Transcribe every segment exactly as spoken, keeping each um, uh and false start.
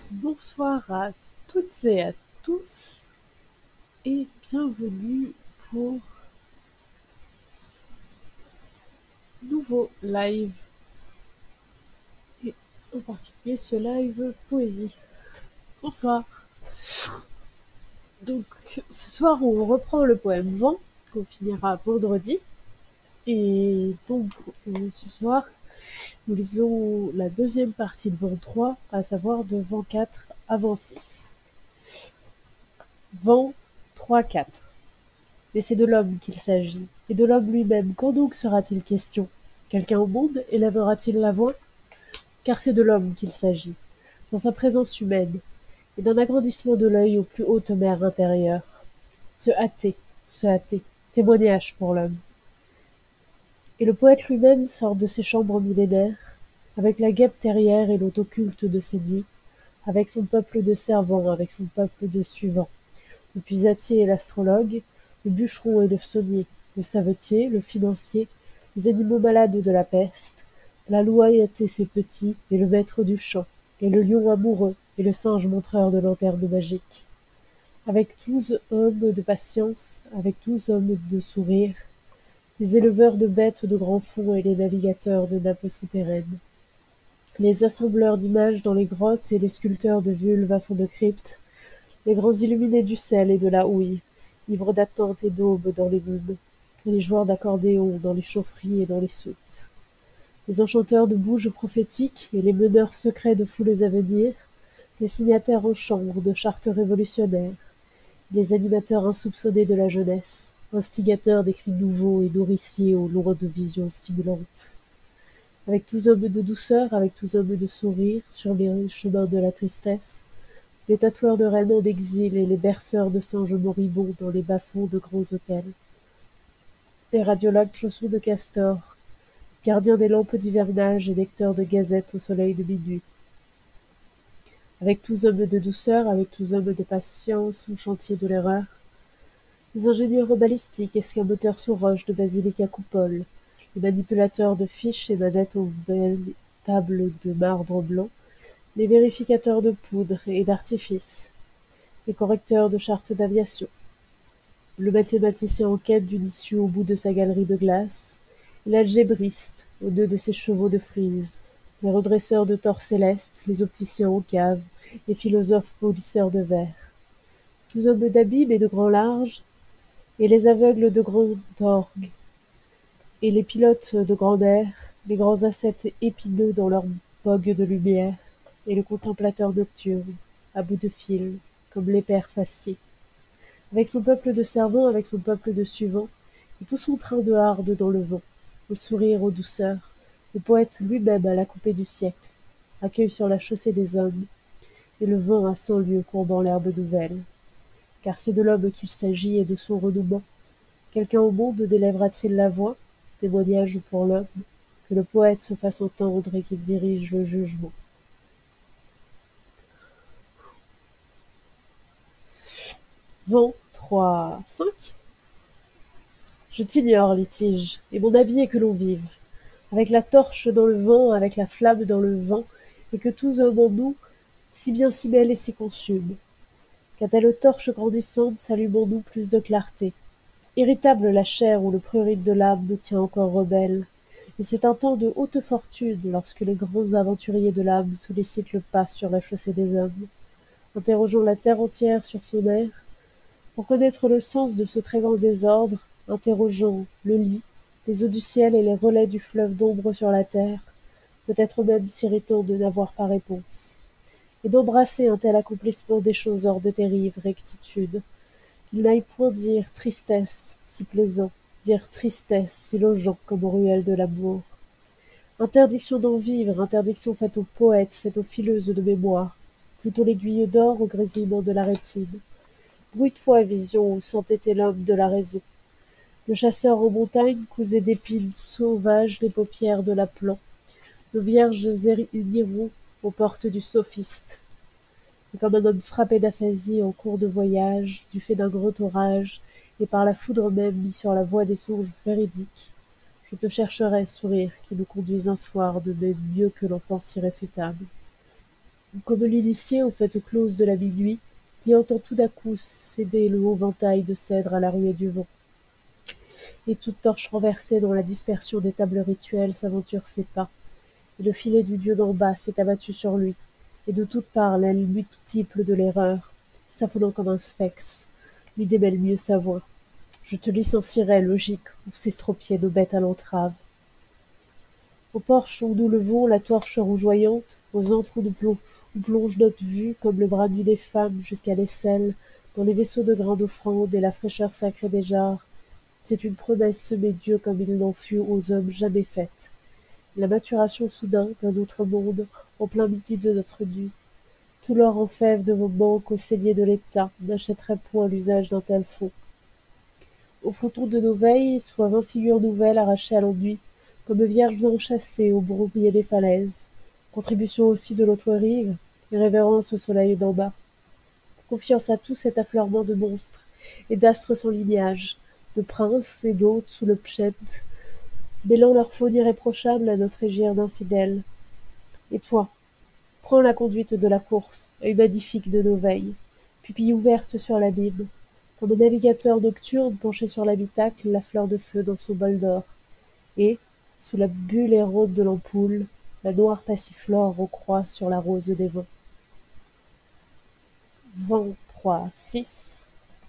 Bonsoir à toutes et à tous et bienvenue pour nouveau live et en particulier ce live poésie. Bonsoir. Donc ce soir on reprend le poème Vent qu'on finira vendredi et donc euh, ce soir nous lisons la deuxième partie de Vent trois, à savoir de Vent quatre à Vent six. Vent trois quatre. Mais c'est de l'homme qu'il s'agit, et de l'homme lui-même. Quand donc sera-t-il question? Quelqu'un au monde élèvera-t-il la voix? Car c'est de l'homme qu'il s'agit, dans sa présence humaine, et d'un agrandissement de l'œil aux plus hautes mers intérieures. Se hâter, se hâter, témoignage pour l'homme. Et le poète lui-même sort de ses chambres millénaires, avec la guêpe terrière et l'hôte occulte de ses nuits, avec son peuple de servants, avec son peuple de suivants, le puisatier et l'astrologue, le bûcheron et le saunier, le savetier, le financier, les animaux malades de la peste, la louette et ses petits, et le maître du champ, et le lion amoureux, et le singe montreur de lanternes magiques. Avec douze hommes de patience, avec douze hommes de sourire, les éleveurs de bêtes de grands fonds et les navigateurs de nappes souterraines, les assembleurs d'images dans les grottes et les sculpteurs de vulves à fond de cryptes, les grands illuminés du sel et de la houille, ivres d'attente et d'aube dans les mines, et les joueurs d'accordéon dans les chaufferies et dans les soutes, les enchanteurs de bouges prophétiques et les meneurs secrets de foules à venir, les signataires en chambre de chartes révolutionnaires, les animateurs insoupçonnés de la jeunesse, instigateurs des cris nouveaux et nourriciers aux lourdes visions stimulantes. Avec tous hommes de douceur, avec tous hommes de sourire, sur les chemins de la tristesse, les tatoueurs de reines en exil et les berceurs de singes moribonds dans les bas-fonds de grands hôtels, les radiologues chaussons de castor, gardiens des lampes d'hivernage et lecteurs de gazettes au soleil de minuit. Avec tous hommes de douceur, avec tous hommes de patience au chantier de l'erreur, les ingénieurs balistiques, escamoteurs sous roche de basilic à coupole, les manipulateurs de fiches et manettes aux belles tables de marbre blanc, les vérificateurs de poudre et d'artifice, les correcteurs de chartes d'aviation, le mathématicien en quête d'une issue au bout de sa galerie de glace, et l'algébriste au nœud de ses chevaux de frise, les redresseurs de tors célestes, les opticiens en cave, les philosophes polisseurs de verre, tous hommes d'abîme et de grand large, et les aveugles de grand orgue, et les pilotes de grand air, les grands ascètes épineux dans leur bogue de lumière, et le contemplateur nocturne, à bout de fil, comme les pères faciés, avec son peuple de servants, avec son peuple de suivants, et tout son train de hardes dans le vent, au sourire, aux douceurs, le poète lui-même à la coupée du siècle, accueille sur la chaussée des hommes, et le vent à cent lieues courbant l'herbe nouvelle. Car c'est de l'homme qu'il s'agit et de son renouement. Quelqu'un au monde délèvera-t-il la voix, témoignage pour l'homme, que le poète se fasse entendre et qu'il dirige le jugement. Vent trois cinq. Je t'ignore, litige, et mon avis est que l'on vive, avec la torche dans le vent, avec la flamme dans le vent, et que tous hommes en nous, si bien si belle et si consume. Qu'à telle torche grandissante s'allume-en-nous plus de clarté. Irritable la chair où le prurite de l'âme nous tient encore rebelles, et c'est un temps de haute fortune lorsque les grands aventuriers de l'âme sollicitent le pas sur la chaussée des hommes, interrogeant la terre entière sur son air, pour connaître le sens de ce très grand désordre, interrogeant le lit, les eaux du ciel et les relais du fleuve d'ombre sur la terre, peut-être même s'irritant de n'avoir pas réponse, et d'embrasser un tel accomplissement des choses hors de tes rives, rectitude, qu'il n'aille point dire tristesse, si plaisant, dire tristesse, si logeant comme aux ruelles de l'amour. Interdiction d'en vivre, interdiction faite aux poètes, faite aux fileuses de mémoire, plutôt l'aiguille d'or au grésillement de la rétine. Brouille-toi, vision, où s'entêtait l'homme de la raison. Le chasseur en montagne cousait d'épines sauvages les paupières de l'appelant. Nos vierges uniront aux portes du sophiste. Et comme un homme frappé d'aphasie en cours de voyage, du fait d'un grand orage, et par la foudre même mis sur la voie des songes véridiques, je te chercherai, sourire, qui nous conduis un soir de même mieux que l'enfance irréfutable. comme l'initié aux fêtes closes de la minuit, qui entend tout d'un coup céder le haut ventail de cèdre à la ruée du vent. Et toute torche renversée dans la dispersion des tables rituelles s'aventure ses pas, et le filet du dieu d'en bas s'est abattu sur lui, et de toutes parts l'aile multiple de l'erreur, s'affolant comme un sphinx, lui démêle mieux sa voix. Je te licencierai, logique, ou s'estropier de bêtes à l'entrave. Au porche où nous levons la torche rougeoyante, aux antres où, nous plong- où plonge notre vue, comme le bras nu des femmes jusqu'à l'aisselle, dans les vaisseaux de grains d'offrande et la fraîcheur sacrée des jarres, c'est une promesse semée Dieu comme il n'en fut aux hommes jamais faite. La maturation soudain d'un autre monde, en plein midi de notre nuit. Tout l'or en fève de vos banques au cellier de l'État n'achèterait point l'usage d'un tel fonds. Au fronton de nos veilles, soit vingt figures nouvelles arrachées à l'ennui, comme vierges enchâssées au bourbier des falaises. Contribution aussi de l'autre rive, et révérence au soleil d'en bas. Confiance à tout cet affleurement de monstres, et d'astres sans lignage, de princes et d'hôtes sous le pchent, mêlant leur faune irréprochable à notre égir d'infidèles. Et toi, prends la conduite de la course, œil magnifique de nos veilles, pupille ouverte sur l'abîme, comme un navigateur nocturne penché sur l'habitacle, la fleur de feu dans son bol d'or, et, sous la bulle errante de l'ampoule, la noire passiflore en croix sur la rose des vents. vingt-trois six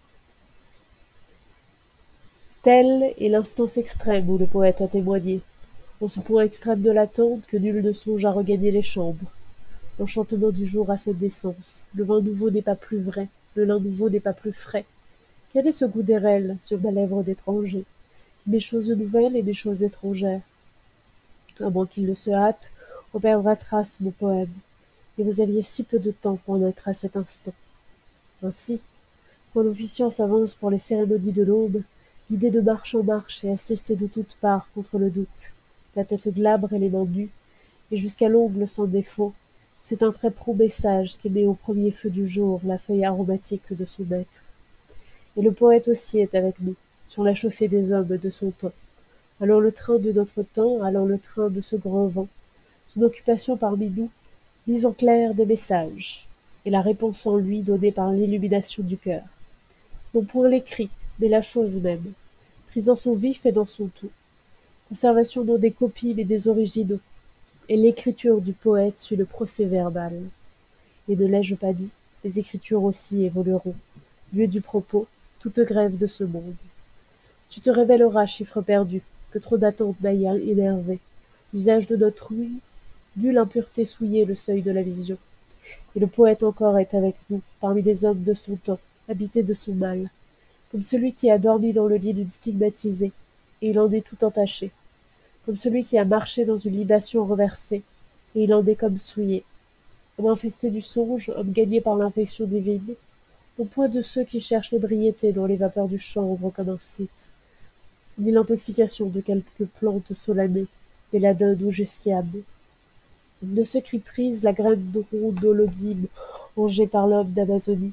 Tel est l'instance extrême où le poète a témoigné, en ce point extrême de l'attente que nul ne songe à regagner les chambres. L'enchantement du jour a cette décence, le vin nouveau n'est pas plus vrai, le lin nouveau n'est pas plus frais. Quel est ce goût d'érel sur ma lèvre d'étranger, qui met choses nouvelles et met choses étrangères? À moins qu'il ne se hâte, on perdra trace, mon poème, et vous aviez si peu de temps pour naître à cet instant. Ainsi, quand l'officiant s'avance pour les cérémonies de l'aube, guidé de marche en marche et assisté de toutes parts contre le doute, la tête glabre et les mains nues, et jusqu'à l'ongle sans défaut, c'est un très prompt message qui met au premier feu du jour la feuille aromatique de son maître. Et le poète aussi est avec nous, sur la chaussée des hommes de son temps. Alors le train de notre temps, alors le train de ce grand vent, son occupation parmi nous, mise en clair des messages, et la réponse en lui donnée par l'illumination du cœur. Non point l'écrit, mais la chose même, prise dans son vif et dans son tout. Conservation non des copies mais des originaux, et l'écriture du poète suit le procès-verbal. Et ne l'ai-je pas dit, les écritures aussi évolueront, lieu du propos, toute grève de ce monde. Tu te révéleras, chiffre perdu, que trop d'attentes n'a énervé. L'usage de notre ouïe, nulle impureté souillée le seuil de la vision. Et le poète encore est avec nous, parmi les hommes de son temps, habité de son mal, comme celui qui a dormi dans le lit d'une stigmatisée, et il en est tout entaché, comme celui qui a marché dans une libation renversée, et il en est comme souillé, homme infesté du songe, homme gagné par l'infection divine, non point de ceux qui cherchent l'ébriété dans les vapeurs du chanvre comme un site, ni l'intoxication de quelques plantes solanées, mais la donne ou jusquiame. De ceux qui prisent la graine d'Olodime, rongée par l'homme d'Amazonie.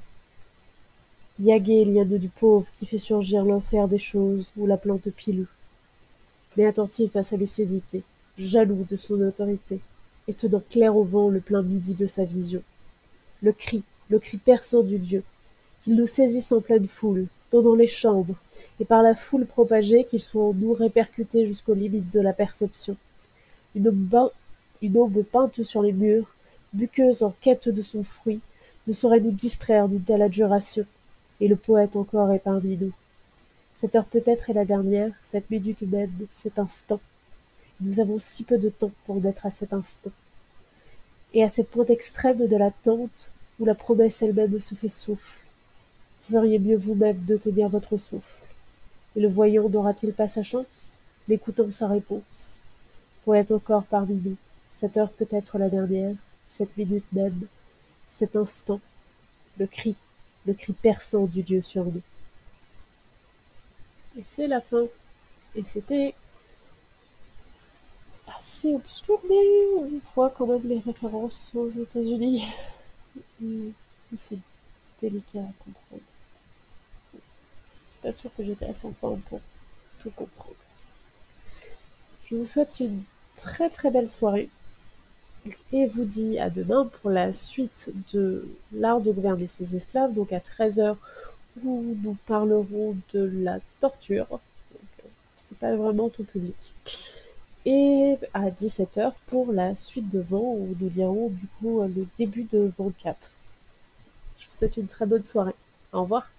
Yagué, liane du pauvre, qui fait surgir l'enfer des choses, ou la plante pilou. Mais attentif à sa lucidité, jaloux de son autorité, et tenant clair au vent le plein midi de sa vision. Le cri, le cri perçant du Dieu, qu'il nous saisisse en pleine foule, tôt dans les chambres, et par la foule propagée qu'il soit en nous répercuté jusqu'aux limites de la perception. Une aube, une aube peinte sur les murs, buqueuse en quête de son fruit, ne saurait nous distraire d'une telle adjuration, et le poète encore est parmi nous. Cette heure peut-être est la dernière, cette minute même, cet instant. Nous avons si peu de temps pour naître à cet instant. Et à cette pointe extrême de l'attente, où la promesse elle-même se fait souffle, vous feriez mieux vous-même de tenir votre souffle. Et le voyant n'aura-t-il pas sa chance, l'écoutant sa réponse? Poète encore parmi nous, cette heure peut être la dernière, cette minute même, cet instant, le cri, le cri perçant du Dieu sur nous. Et c'est la fin. Et c'était assez obscur, mais on voit quand même les références aux États-Unis. Et c'est délicat à comprendre. Je suis pas sûre que j'étais assez en forme pour tout comprendre. Je vous souhaite une très très belle soirée. et vous dis à demain pour la suite de l'art de gouverner ses esclaves, donc à treize heures où nous parlerons de la torture, donc euh, c'est pas vraiment tout public, et à dix-sept heures pour la suite de Vent où nous lirons du coup le début de Vent quatre. Je vous souhaite une très bonne soirée. Au revoir.